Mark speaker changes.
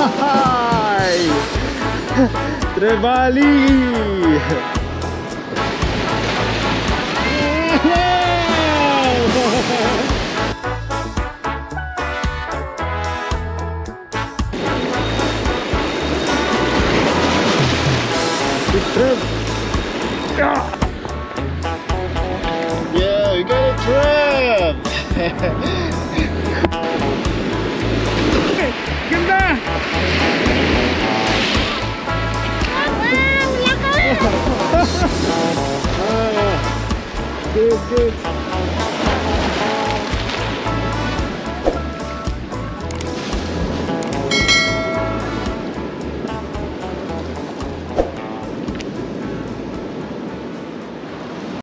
Speaker 1: Trebali! Yeah, we got a tram! Ganda! Good, good.